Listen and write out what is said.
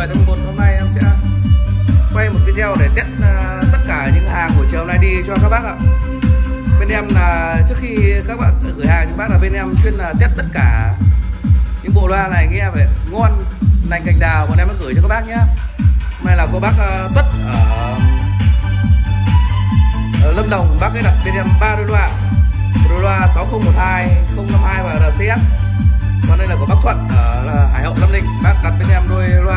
10/11 hôm nay em sẽ quay một video để test tất cả những hàng buổi chiều hôm nay đi cho các bác ạ. Bên em là trước khi các bạn gửi hàng cho bác là bên em chuyên là test tất cả những bộ loa này nghe về ngon lành cành đào, bọn em mới gửi cho các bác nhé. Hôm nay là cô bác Tuất ở Lâm Đồng, bác ấy đặt bên em 3 đôi loa, một đôi loa 6012, 052 và RCS. Còn đây là của bác Thuận ở Hải Hậu, Lâm Ninh, bác đặt bên em đôi loa